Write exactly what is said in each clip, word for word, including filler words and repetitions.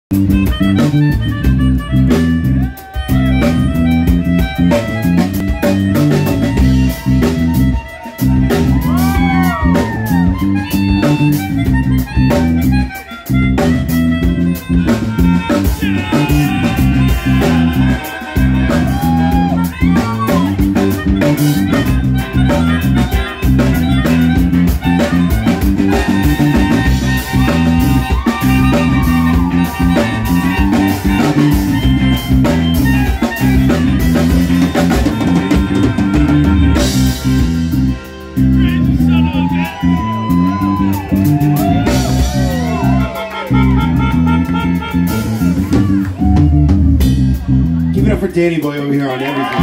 Give it up for Danny Boy over here on everything.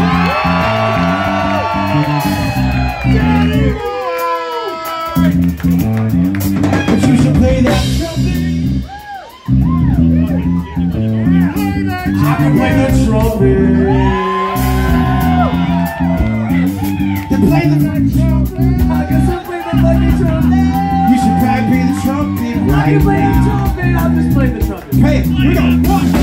Danny Boy! But you should play that trumpet. I can play the trumpet. Then play the fucking trumpet. I guess I'll play the fucking trumpet. You should probably play the trumpet. I can play the trumpet. I'll just play the trumpet. Hey, here we go. One.